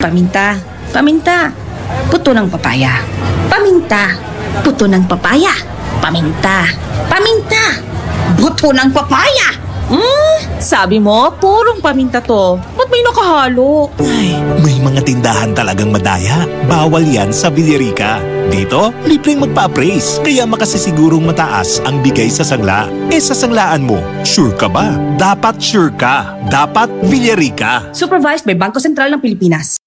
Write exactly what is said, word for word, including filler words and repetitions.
Paminta, paminta, puto ng papaya. Paminta, puto ng papaya. Paminta, paminta, buto ng papaya. Hmm, sabi mo, purong paminta to. Ba't may nakahalo? Ay, may mga tindahan talagang madaya. Bawal yan sa Villarica. Dito, libreng magpa-appraise. Kaya makasisigurong mataas ang bigay sa sangla. Eh sa sanglaan mo, sure ka ba? Dapat sure ka. Dapat Villarica. Supervised by Bangko Sentral ng Pilipinas.